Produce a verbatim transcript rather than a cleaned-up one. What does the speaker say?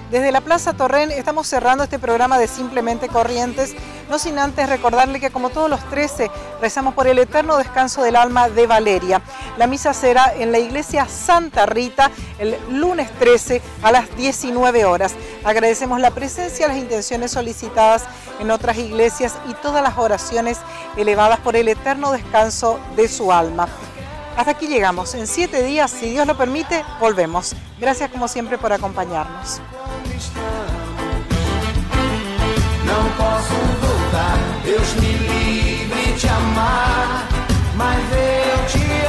Desde la Plaza Torrén estamos cerrando este programa de Simplemente Corrientes, no sin antes recordarle que como todos los trece rezamos por el eterno descanso del alma de Valeria. La misa será en la iglesia Santa Rita el lunes trece a las diecinueve horas. Agradecemos la presencia, las intenciones solicitadas en otras iglesias y todas las oraciones elevadas por el eterno descanso de su alma. Hasta aquí llegamos. En siete días, si Dios lo permite, volvemos. Gracias como siempre por acompañarnos. Não posso voltar, Deus me livre de amar, mas eu te amo.